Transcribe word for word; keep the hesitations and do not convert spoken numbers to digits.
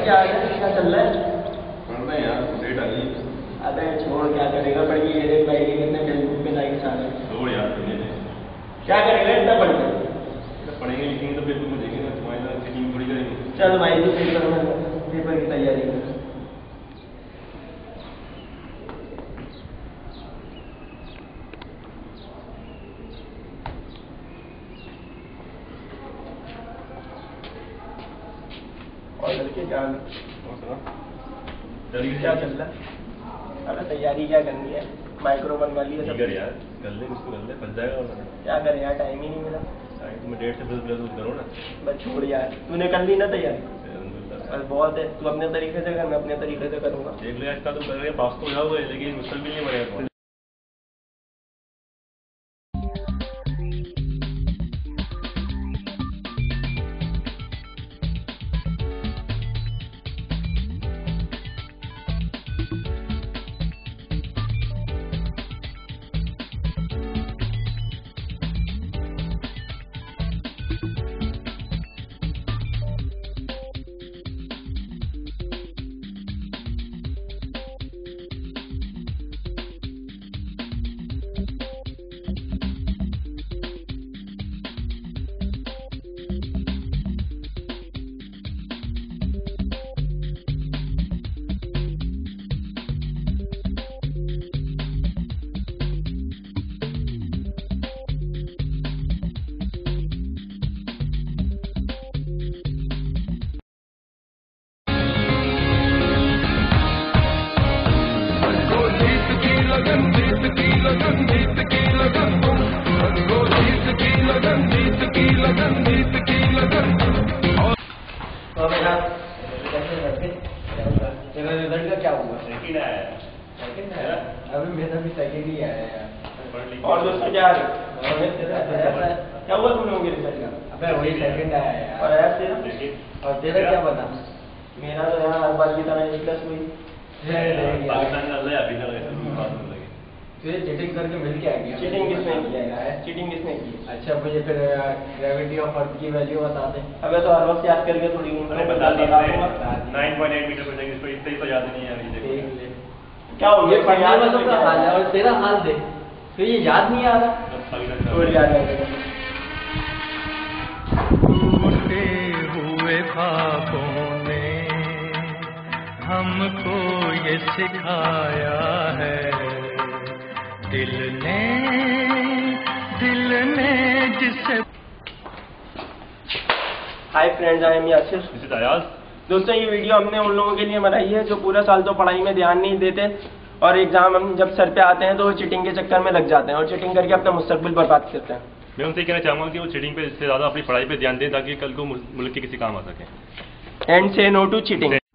क्या है, क्या चल रहा है? पढ़ना है यार, डेट आ गई। अबे छोड़, क्या करेगा पढ़ के? ये देख भाई कितने फेसबुक पे लाइक्स आ रहे हैं। छोड़ यार, पढ़ने दे। क्या करेगा इतना पढ़ के? पढ़ेंगे लिखेंगे तो पेपर में देंगे ना, तुम्हारी तरह चीटिंग थोड़ी करेंगे। चल भाई तू पेपर में पेपर की तैयारी कर। और लड़के क्या क्या चल रहा है? अरे तैयारी क्या करनी है? माइक्रो बनवा लिया सब यार, कर ले उसको, कर ले फंस जाएगा। और क्या करे यार, टाइम ही नहीं मिला। तुम्हें डेट से प्लस प्लस करो ना। बस छोड़ यार, तूने कर ली ना तैयारी? बस बहुत है, तू अपने तरीके से कर, मैं अपने तरीके से करूँगा। देख लो इसका, तुम करोगे पास तो हो जाओगे, लेकिन मुश्किल भी नहीं पड़ेगा। तेरा रिजल्ट का क्या हुआ? सेकंड आया है। सेकंड आया? अभी मेरा भी सेकंड ही आया यार। और दोस्तों क्या क्या हुआ तुम लोगों के रिजल्ट का? अबे वही सेकंड आया यार। और यार तेरा? और तेरा क्या पता? मेरा तो यार हर बार की तरह एक प्लस हुई। पाकिस्तान का अल्लाह अभी तक ऐसे बात नहीं लगी। तुझे चीटिंग करके मिल के आ गया? चीटिंग किसने किया यार? चीटिंग किसने की? अच्छा मुझे फिर ग्रेविटी ऑफ अर्थ की वैल्यू बता दे। अबे तो हर वक्त याद करके थोड़ी अरे बता दी nine point eight meter per second, इसको इतना ही तो याद नहीं है अभी। देख ले क्या हो गया, पढ़ने वालों का हाल है और तेरा हाल देख, तो ये याद नहीं आ रहा। छोड़ याद है। टूटे हुए ख्वाबों ने हमको ये सिखाया है, दिल ने दिल ने जिसे। Hi friends, I am Yasir. Ayaz. दोस्तों ये वीडियो हमने उन लोगों के लिए बनाई है जो पूरा साल तो पढ़ाई में ध्यान नहीं देते और एग्जाम हम जब सर पे आते हैं तो वो चीटिंग के चक्कर में लग जाते हैं और चीटिंग करके अपना मुस्तकबिल बर्बाद करते हैं। मैं उनसे कहना चाहूँगा कि वो चीटिंग पे इससे ज़्यादा अपनी पढ़ाई पे ध्यान दें ताकि कल को मुल्क के किसी काम आ सके। एंड से नो टू चीटिंग।